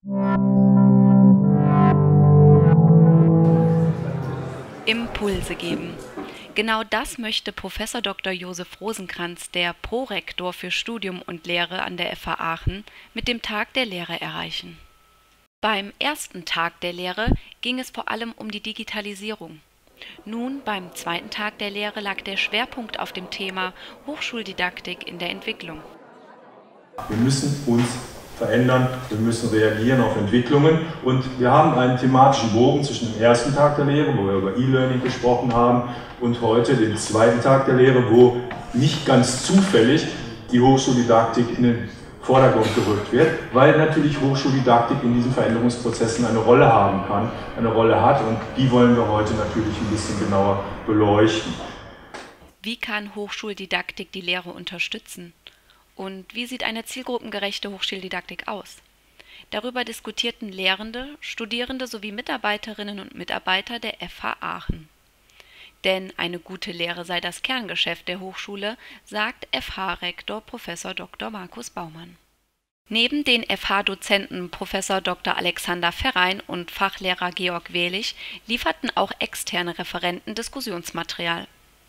Impulse geben. Genau das möchte Prof. Dr. Josef Rosenkranz, der Prorektor für Studium und Lehre an der FH Aachen, mit dem Tag der Lehre erreichen. Beim ersten Tag der Lehre ging es vor allem um die Digitalisierung. Nun, beim zweiten Tag der Lehre, lag der Schwerpunkt auf dem Thema Hochschuldidaktik in der Entwicklung. Wir müssen uns verändern, wir müssen reagieren auf Entwicklungen und wir haben einen thematischen Bogen zwischen dem ersten Tag der Lehre, wo wir über E-Learning gesprochen haben, und heute den zweiten Tag der Lehre, wo nicht ganz zufällig die Hochschuldidaktik in den Vordergrund gerückt wird, weil natürlich Hochschuldidaktik in diesen Veränderungsprozessen eine Rolle haben kann, eine Rolle hat, und die wollen wir heute natürlich ein bisschen genauer beleuchten. Wie kann Hochschuldidaktik die Lehre unterstützen? Und wie sieht eine zielgruppengerechte Hochschuldidaktik aus? Darüber diskutierten Lehrende, Studierende sowie Mitarbeiterinnen und Mitarbeiter der FH Aachen. Denn eine gute Lehre sei das Kerngeschäft der Hochschule, sagt FH-Rektor Prof. Dr. Markus Baumann. Neben den FH-Dozenten Prof. Dr. Alexander Ferrein und Fachlehrer Georg Wehlich lieferten auch externe Referenten Diskussionsmaterial.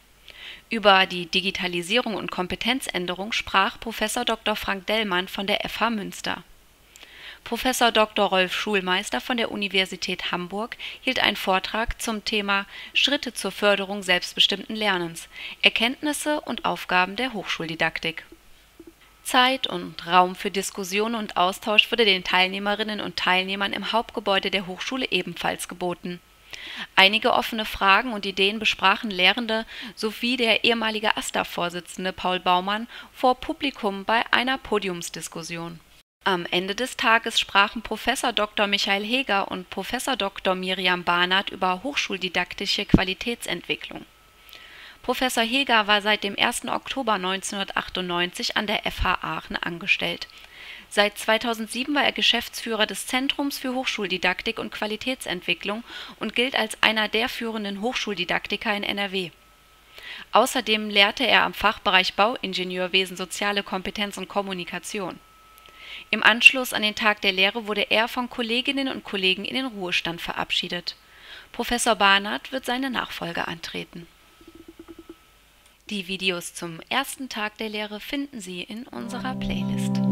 Über die Digitalisierung und Kompetenzänderung sprach Prof. Dr. Frank Dellmann von der FH Münster. Prof. Dr. Rolf Schulmeister von der Universität Hamburg hielt einen Vortrag zum Thema Schritte zur Förderung selbstbestimmten Lernens, Erkenntnisse und Aufgaben der Hochschuldidaktik. Zeit und Raum für Diskussion und Austausch wurde den Teilnehmerinnen und Teilnehmern im Hauptgebäude der Hochschule ebenfalls geboten. Einige offene Fragen und Ideen besprachen Lehrende sowie der ehemalige AStA-Vorsitzende Paul Baumann vor Publikum bei einer Podiumsdiskussion. Am Ende des Tages sprachen Prof. Dr. Michael Heger und Prof. Dr. Miriam Barnard über hochschuldidaktische Qualitätsentwicklung. Professor Heger war seit dem 1. Oktober 1998 an der FH Aachen angestellt. Seit 2007 war er Geschäftsführer des Zentrums für Hochschuldidaktik und Qualitätsentwicklung und gilt als einer der führenden Hochschuldidaktiker in NRW. Außerdem lehrte er am Fachbereich Bauingenieurwesen Soziale Kompetenz und Kommunikation. Im Anschluss an den Tag der Lehre wurde er von Kolleginnen und Kollegen in den Ruhestand verabschiedet. Professor Barnard wird seine Nachfolge antreten. Die Videos zum ersten Tag der Lehre finden Sie in unserer Playlist.